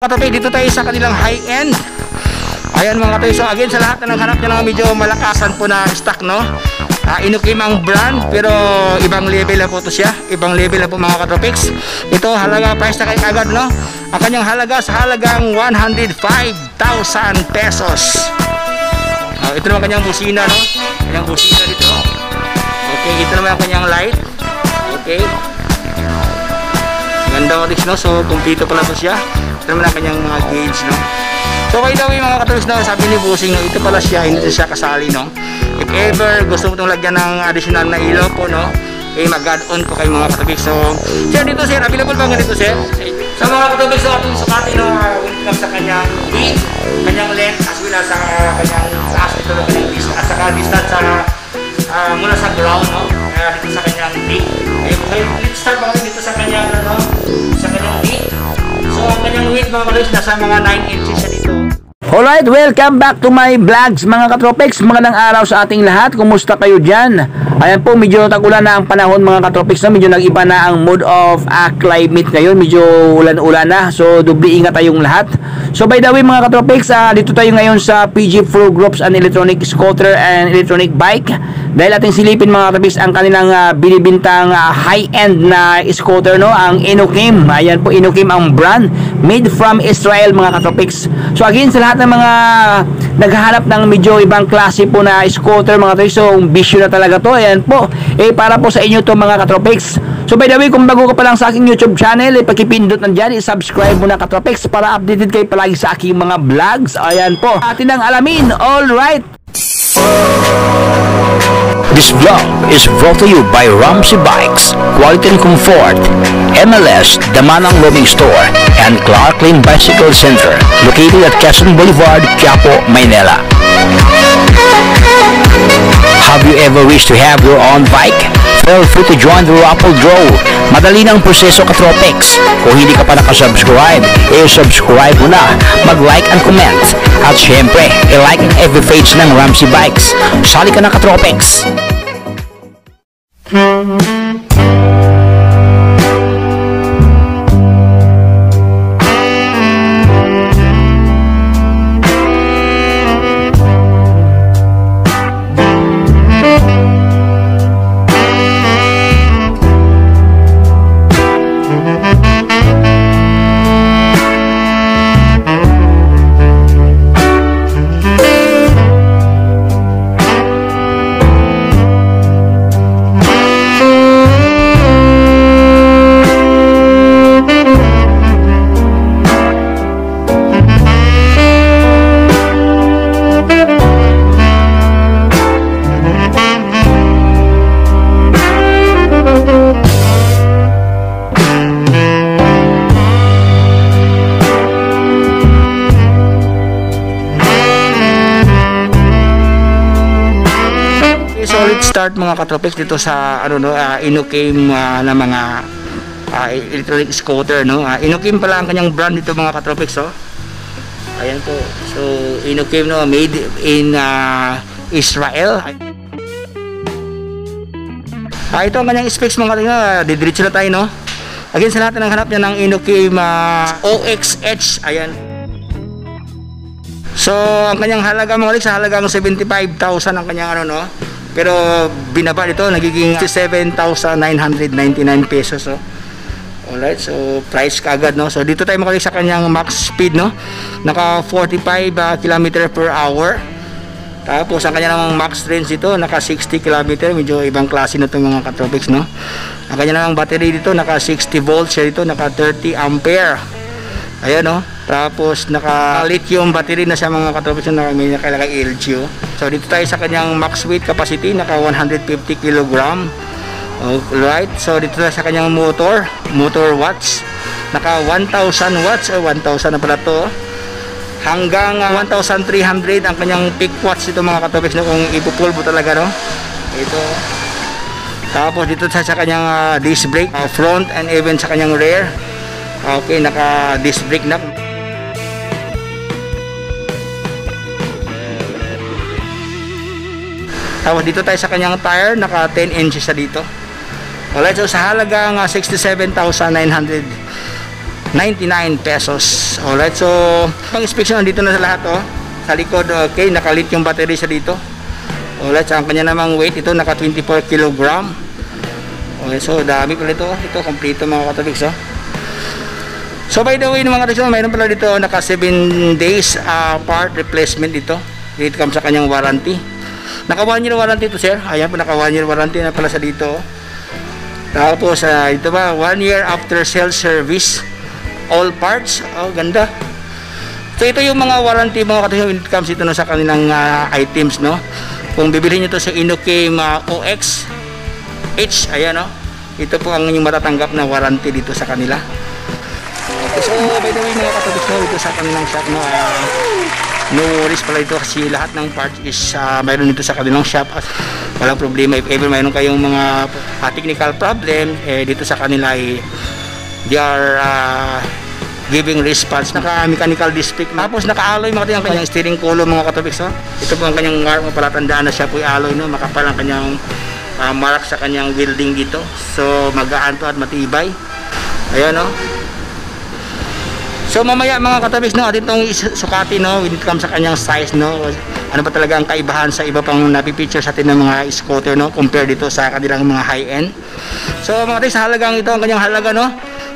Katabi, dito tayo sa kanilang high-end. Ayan mga katabi, so again sa lahat na naghanap nyo ng medyo malakasan po na stock, no? Inokim ang brand, pero ibang level na po ito siya. Ibang level na po mga katopics. Ito, halaga price na kayo agad, no? Ang kanyang halaga sa halagang 105,000 pesos. Ito naman kanyang busina, no? Kanyang busina dito. Okay, ito naman ang kanyang light. Okay. Ganda mo, no? So, kumpleto pala po siya. Ito naman ang kanyang mga gauge, no? So, kayo daw yung mga katopics, no? Sabi ni Busing, no? Ito pala siya, hindi siya kasali, no? If ever gusto mo itong lagyan ng additional na ilaw po, no? Eh, mag-add-on po kayo mga katopics. So, sir, dito sir, available ba nga dito sir? Sa mga katopics, so, ating sukatin, no? Welcome sa kanyang width, kanyang length, as well as sa kanyang taas, ito na kanyang distance, at saka distance sa mula sa ground, no? Dito sa kanyang peak. Okay, let's start ba dito sa kanyang, ano? Sa kanyang width. So, ang kanyang width mga katopics, nasa mga 9 inches siya dito. Alright, welcome back to my vlogs mga katropics. Magandang araw sa ating lahat. Kumusta kayo dyan? Ayan po, medyo tag-ulan na ang panahon mga katropics, no? Medyo nag-iba na ang mood of climate ngayon. Medyo ulan-ulan na. So, dubli ingat tayong lahat. So, by the way mga katropics, dito tayo ngayon sa PG Pro Groups and Electronic Scooter and Electronic Bike. Dahil ating silipin mga katropics ang kanilang binibintang high-end na scooter, no? Ang Inokim. Ayan po, Inokim ang brand. Made from Israel mga katropics. So, again, sa lahat ng mga naghahanap ng medyo ibang klase po na scooter mga katropics, so bisyo na talaga to. Ayan po, para po sa inyo to mga katropics. So by the way, kung bago ka pa lang sa aking YouTube channel, pakipindot nandyan, i-subscribe mo na katropics para updated kayo palagi sa aking mga vlogs. Ayan po, atin ang alamin. Alright, this vlog is brought to you by Ramsey Bikes, Quality and Comfort, MLS, Damanang Roaming Store, and Clarklin Bicycle Center, located at Quezon Boulevard, Quiapo, Maynila. Have you ever wished to have your own bike? Feel free to join the raffle draw. Madali ng proseso katropics. Kung hindi ka pa nakasubscribe, subscribe mo na, mag-like and comment. At syempre, i-like ang every page ng Ramsey Bikes. Sali ka na katropics! Start mga katropics dito sa Inokim na mga electronic scooter, no? Inokim pala ang kanyang brand dito mga katropics, oh. Ayan po. So Inokim, no, made in Israel. Ito ang kanyang specs mga katropics. Didiretso na tayo, no? Again sa lahat ng hanap niya ng Inokim OXH. Ayan. So ang kanyang halaga mga katropics, sa halagang 75,000 ang kanyang no? Pero binaba dito, nagiging 67,999 pesos, oh. Alright, so price kaagad, no? So dito tayo makalik sa kanyang max speed, no? Naka 45 km per hour. Tapos ang kanyang max range dito, naka 60 km. Medyo ibang klase na itong mga katropics, no? Ang kanyang battery dito, naka 60 volts siya dito, naka 30 ampere. Ayan, no? Tapos naka lithium battery na siya mga katropics, na may nakalagay LGO. So dito tayo sa kanyang max weight capacity, naka 150 kg. Alright, so dito tayo sa kanyang motor watts, naka 1,000 watts o 1,000 na pala to, hanggang 1,300 ang kanyang peak watts dito mga katropics, no? Kung ipupulbo talaga, no? Ito. Tapos dito tayo sa kanyang disc brake, front and even sa kanyang rear. Okay, naka disc brake na. Tapos dito tayo sa kanyang tire, naka 10 inches na dito. Alright, so sa halagang 67,900 pesos. Alright, so pang inspection nandito na sa lahat oh. Sa likod, okay, nakalit yung battery sa dito. Alright, so ang kanya namang weight ito naka 24 kg. Okay, so dami pala ito. Ito kompleto mga katopics oh. So by the way mga katopics, mayroon pala dito naka 7 days part replacement dito. It comes sa kanyang warranty. Naka 1 year warranty ito sir. Ayan po, naka 1 year warranty na pala sa dito. Tapos ito ba 1 year after sales service, all parts. Oh, ganda. So ito yung mga warranty mga katopics when it comes ito no, sa kanilang items no. Kung bibilhin nyo ito sa Inokim OX H, ayan o, ito po ang inyong matatanggap na warranty dito sa kanila. Okay, so by the way mga katopics no, ito sa kanilang shop no, no worries pala ito kasi lahat ng parts is mayroon dito sa kanilang shop at walang problema. If ever mayroon kayong mga technical problem dito sa kanila they are giving response. Naka mechanical disc brake, tapos naka-alloy mga ang kanyang steering column mga katopics no. Ito po ang kanyang mark, palatandaan na siya po alloy no, makapal ang kanyang mark sa kanyang welding dito. So magaan to at matibay. Ayan no. So mamaya mga katopics no, atin itong sukati no when it comes sa kanyang size no. Ano ba talaga ang kaibahan sa iba pang napipicture sa atin ng mga scooter no, compare dito sa kanilang mga high-end. So mga katopics, halagang ito ang kanyang halaga no,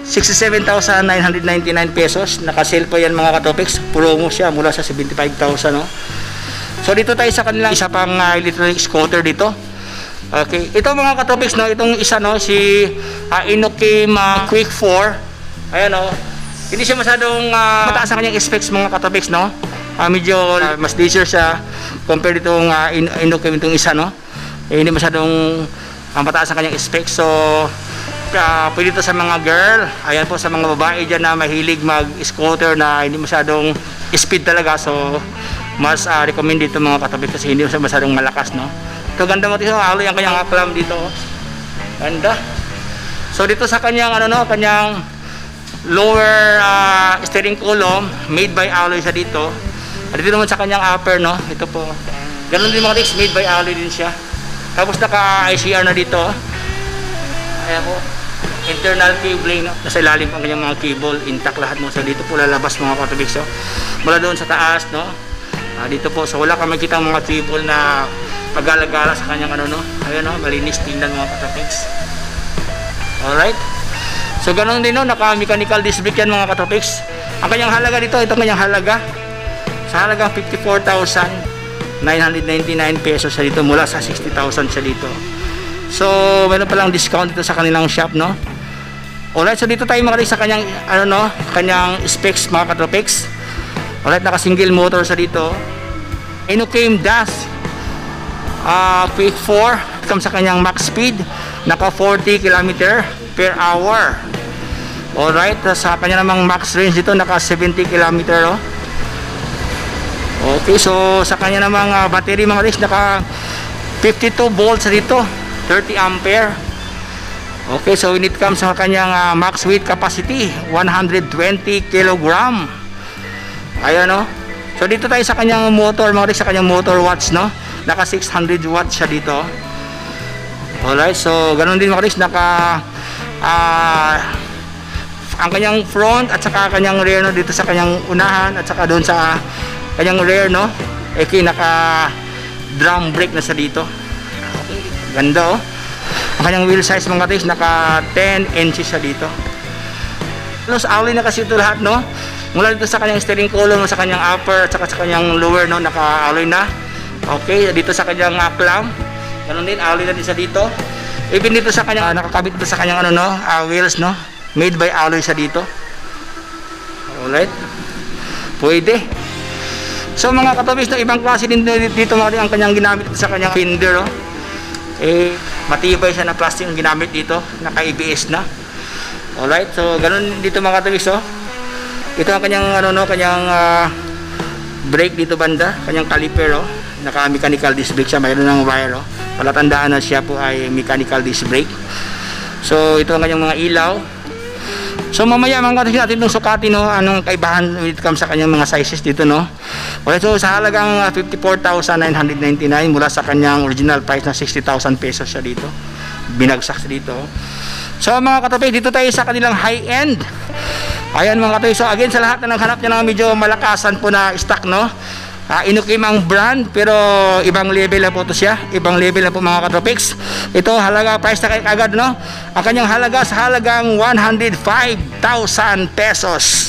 67,999 pesos. Naka-sale po yan mga katopics. Promo siya mula sa 75,000 no. So dito tayo sa kanilang isa pang electric scooter dito. Okay, ito mga katopics no, itong isa no, si Inokim Quick 4. Ayan no, hindi siya masyadong mataas ang kanyang specs mga katopics no. Medyo mas leisure siya compare ditong Inokim itong isa no. Hindi masyadong mataas ang kanyang specs. So pwede ito sa mga girl, ayan po, sa mga babae dyan na mahilig mag-scooter na hindi masyadong speed talaga. So mas recommend dito mga katopics kasi hindi masyadong malakas no. Ito ganda mo dito, alloy ang kanyang clamp dito. Ganda. So dito sa kanyang ano no, kanyang lower steering column, made by alloy siya dito. At dito naman sa kanyang upper no, ito po. Ganun din mga katopics, made by alloy din siya. Tapos naka ICR na dito. Ayan po, internal cabling no? Nasa ilalim ang kanyang mga cable, intact lahat mo. So dito po lalabas mga katopics so. Mula doon sa taas no, dito po, so wala kang makikita mga cable na paggalagala sa kanyang ano no. Ayan no, malinis tingnan mga katopics. Alright, so ganoon din no, naka mechanical disc brake yan mga katopics. Ang kanyang halaga dito, itong kanyang halaga sa halagang 54,999 pesos siya dito, mula sa 60,000 siya dito. So meron palang discount dito sa kanilang shop no. Alright, so dito tayo makalik sa kanyang ano no, kanyang specs mga katopics. Alright, naka single motor sa dito. Inokim Dash Quick 4, comes sa kanyang max speed naka 40 km per hour. Alright, sa kanya namang max range dito naka 70 km oh. Okay, so sa kanya namang battery mga guys naka 52 volts dito, 30 ampere. Okay, so when it comes sa kanyang max weight capacity 120 kg. Ayan no. So dito tayo sa kanyang motor mga guys, sa kanyang motor watts no, naka 600 watts siya dito. Alright, so ganoon din mga guys, naka ang kanyang front at saka kanyang rear no, dito sa kanyang unahan at saka doon sa kanyang rear no, naka drum brake na sa dito. Okay, ganda oh. Ang kanyang wheel size mga guys, naka 10 inches siya dito. Plus alloy na kasi ito lahat no, mula dito sa kanyang steering column, sa kanyang upper at saka sa kanyang lower no, naka alloy na. Okay, dito sa kanyang clamp, ganun din, alloy na din sa dito. Even dito sa kanyang nakakabit dito sa kanyang ano no, wheels no, made by alloy sa dito. Alright, pwede. So mga katopics no, ibang klase din dito mga ang kanyang ginamit sa kanyang fender oh. Matibay siya na plastic ang ginamit dito, naka ABS na. Alright, so ganun dito mga katopics oh. Ito ang kanyang ano no, kanyang brake dito banda, kanyang caliper oh. Naka mechanical disc brake siya, mayroon ng wire oh. Palatandaan na siya po ay mechanical disc brake. So ito ang kanyang mga ilaw. So mamaya mga katopics natin itong sukati no, anong kaibahan when it comes sa kanyang mga sizes dito no. Okay, so sa halagang 54,999 mula sa kanyang original price na 60,000 pesos siya dito, binagsak siya dito. So mga katopics, dito tayo sa kanilang high-end Ayan mga katoy. So again, sa lahat na naghanap niya ng medyo malakasan po na stock, no? Inukim ang brand, pero ibang level na po ito siya. Ibang level na po mga katropics. Ito, halaga, price na kayo agad, no? Ang kanyang halaga sa halagang 105,000 pesos.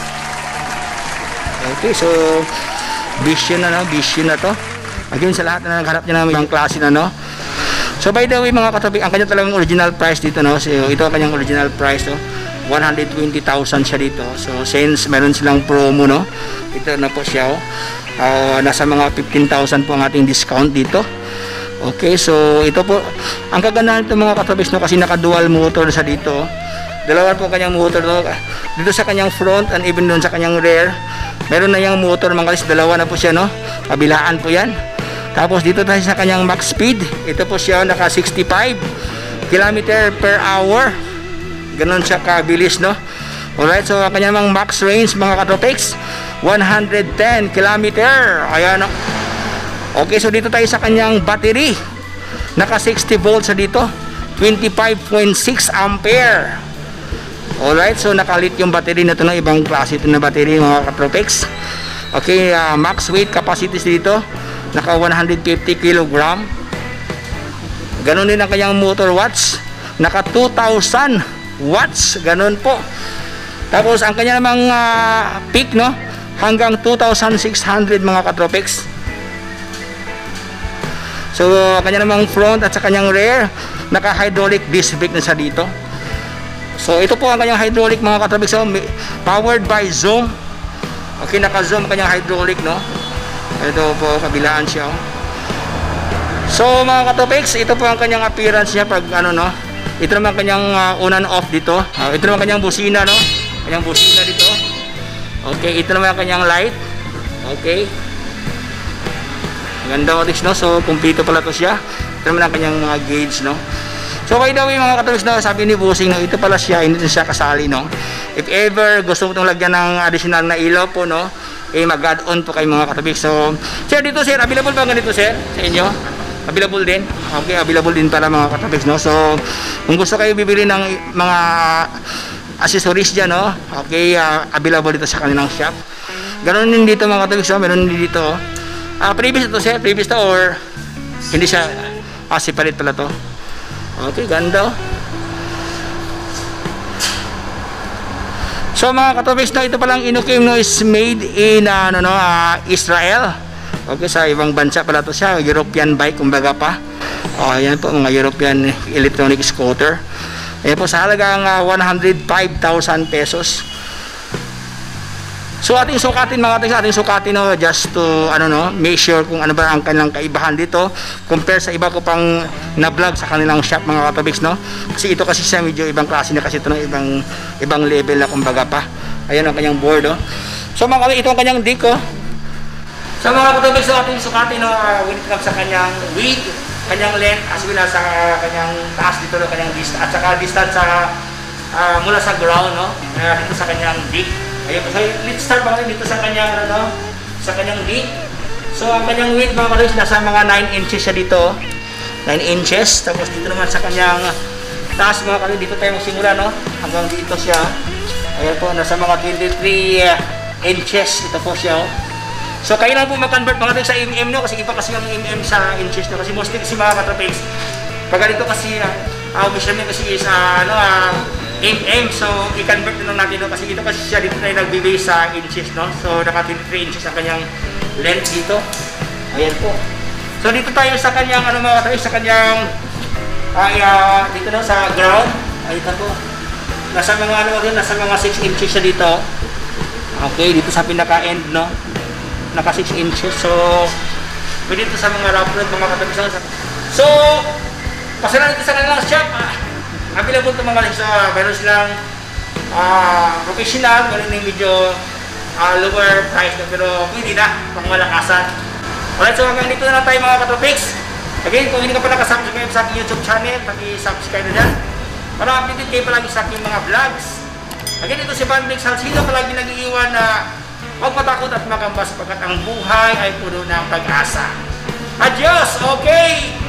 Okay, so vision na, no? Vision na to. Again, sa lahat na naghanap niya ng ibang klase na, no? So by the way mga katropics, ang kanyang talagang original price dito, no? So ito ang kanyang original price, no? 120,000 siya dito. So since meron silang promo, no? Ito na po siya, oh. Nasa mga 15,000 po ang ating discount dito. Okay, so ito po ang kagandahan nito mga katropics, no? Kasi naka dual motor sa dito. Dalawa po kanyang motor, no? Dito sa kanyang front and even doon sa kanyang rear. Meron na yung motor mga kalis, dalawa na po siya, no? Kabilaan po yan. Tapos dito tayo sa kanyang max speed. Ito po siya, naka 65 km per hour. Ganon siya kabilis, no? Alright, so ang kanyang max range mga katropics, 110 km. Ayan, no? Okay, so dito tayo sa kanyang battery. Naka 60 volts sa dito, 25.6 ampere. Alright, so nakalit yung battery na ito, ng ibang klase ito na battery mga katropics. Okay, max weight capacity dito, naka 150 kg. Ganon din ang kanyang motor watts, naka 2,000 watts, ganon po. Tapos ang kanya namang peak, no, hanggang 2,600 mga katropics. So kanya namang front at sa kanyang rear, naka hydraulic disc brake na sa dito. So ito po ang kanyang hydraulic mga katropics, so, powered by Zoom. Okay, naka Zoom kanyang hydraulic, no. Ito po, kabilaan siya, oh. So mga katropics, ito po ang kanyang appearance niya pag ano, no. Ito naman kanyang on and off dito. Ito naman kanyang busina, no. Kanyang busina dito. Okay, ito naman ang kanyang light. Okay. Ganda mo, no. So kumpleto pala to siya. Ito naman ang kanyang mga gauge, no. So by the way mga katropics, no, sabi ni Bossing, no, ito pala siya, hindi siya kasali, no. If ever gusto mo itong lagyan ng additional na ilaw po, no, mag-add on po kayo mga katropics. So sir, dito sir, available ba ganito sir sa inyo? Available din? Okay, available din pala mga katropics, no. So kung gusto kayo bibili ng mga accessories dyan, no, okay, available dito sa kanilang shop. Ganoon din dito mga katropics, no, meron din dito. Previous ito sir, previous to or hindi siya, separate pala to. Okay, ganda. So mga katropics, no, ito palang inukim, no, is made in Israel. Okay, sa ibang bansa pala to siya, European bike kumbaga pa. Ayan po, mga European electronic scooter. Ayan po, sa halagang 105,000 pesos. So ating sukatin mga katropics, ating sukatin, no, just to make sure kung ano ba ang kanilang kaibahan dito compare sa iba ko pang na-vlog sa kanilang shop mga katropics, no. Kasi ito kasi siya medyo ibang klase na, kasi ito ng ibang level na kumbaga pa. Ayan ang kanyang board, oh. So mga katropics, ito ang kanyang dick, oh. So mga katropics, so ating sukatin, no, when it comes sa kanyang width, kanyang length, as well as sa kanyang taas dito, no, kanyang distance, at saka distance sa mula sa ground, no, dito sa kanyang dick. Ayun, so let's start mga dito sa kanyang sa kanyang dick. So ang kanyang width mga katropics, nasa mga 9 inches siya dito. 9 inches. Tapos dito naman sa kanyang taas mga katropics, dito tayo magsimula, no. Hanggang dito siya. Ayan po, nasa mga 23 inches ito po siya, oh. So kayo lang po mag-convert mga katropics sa mm, no, kasi iba kasi yung mm sa inches, no. Kasi mostly kasi mga katropics, pag ganito kasi measurement kasi is mm, so i-convert na lang natin, no, kasi ito kasi siya dito tayo nagbibase sa inches, no. So naka 23 inches ang kanyang length dito. Ayan po. So dito tayo sa kanyang mga katropics, sa kanyang dito, no, sa ground. Ayun po. Nasa mga nasa mga 6 inches siya dito. Okay, dito sa pinaka-end, no. Naka 6 inches. So pwede dito sa mga rough road mga katropics. So pasalamat dito sa kanilang shop. Available ito mga katropics. Meron silang professional, meron yung medyo lower price na, pero pwede na pang malakasan. Alright, so hanggang dito na lang tayo mga katropics. Again, kung hindi ka pa nakasubscribe sa aking YouTube channel, pag-i-subscribe na dyan para updated kayo palagi sa aking mga vlogs. Again, ito si Van Blake Salcido, palagi nag-iiwan na huwag matakot at makambas, sapagkat ang buhay ay puno ng pag-asa. Adios! Okay!